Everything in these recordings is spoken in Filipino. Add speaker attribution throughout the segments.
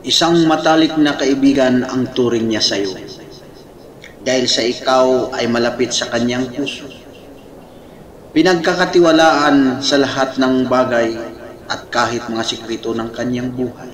Speaker 1: Isang matalik na kaibigan ang turing niya sa iyo. Dahil sa ikaw ay malapit sa kanyang puso. Pinagkakatiwalaan sa lahat ng bagay at kahit mga sikreto ng kanyang buhay.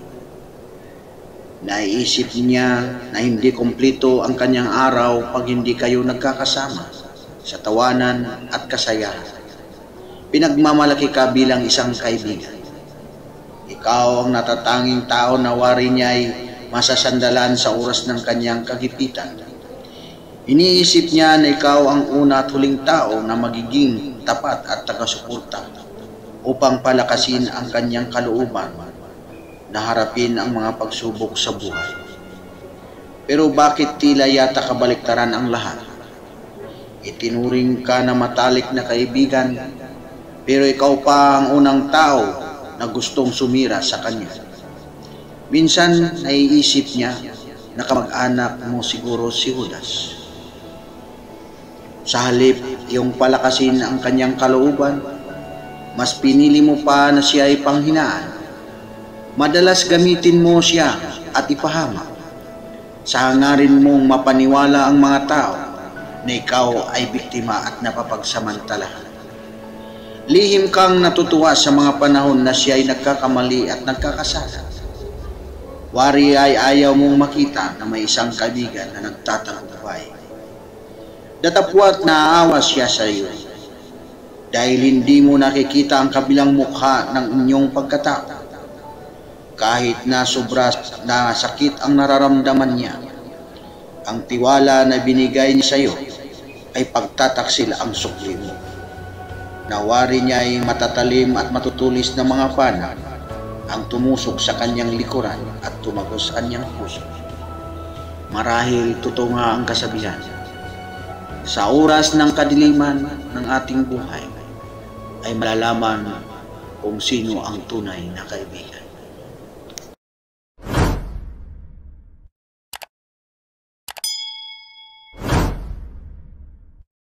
Speaker 1: Naiisip niya na hindi kumpleto ang kanyang araw pag hindi kayo nagkakasama sa tawanan at kasayahan. Pinagmamalaki ka bilang isang kaibigan. Ikaw ang natatanging tao na wari niya ay masasandalan sa oras ng kanyang kagipitan. Iniisip niya na ikaw ang una at huling tao na magiging tapat at taga-suporta upang palakasin ang kanyang kalooban na harapin ang mga pagsubok sa buhay. Pero bakit tila yata kabaliktaran ang lahat? Itinuring ka na matalik na kaibigan, pero ikaw pa ang unang tao na gustong sumira sa kanya. Minsan naiisip niya na kamag-anak mo siguro si Judas. Sa halip iyong palakasin ang kanyang kalooban, mas pinili mo pa na siya ay panghinaan. Madalas gamitin mo siya at ipahamak. Sa hangarin mong mapaniwala ang mga tao na ikaw ay biktima at napapagsamantalahan. Lihim kang natutuwa sa mga panahon na siya ay nagkakamali at nagkakasala. Wari ay ayaw mong makita na may isang kaibigan na nagtatagumpay. Datapwat naaawa siya sa iyo dahil hindi mo nakikita ang kabilang mukha ng inyong pagkatao. Kahit na sobra na sakit ang nararamdaman niya, ang tiwala na binigay niya sa iyo ay pagtataksil ang sukli mo. Nawari niya ay matatalim at matutulis na mga pana ang tumusok sa kanyang likuran at tumagos sa kanyang puso. Marahil totoo nga ang kasabihan. Sa oras ng kadiliman ng ating buhay ay malalaman kung sino ang tunay na kaibigan.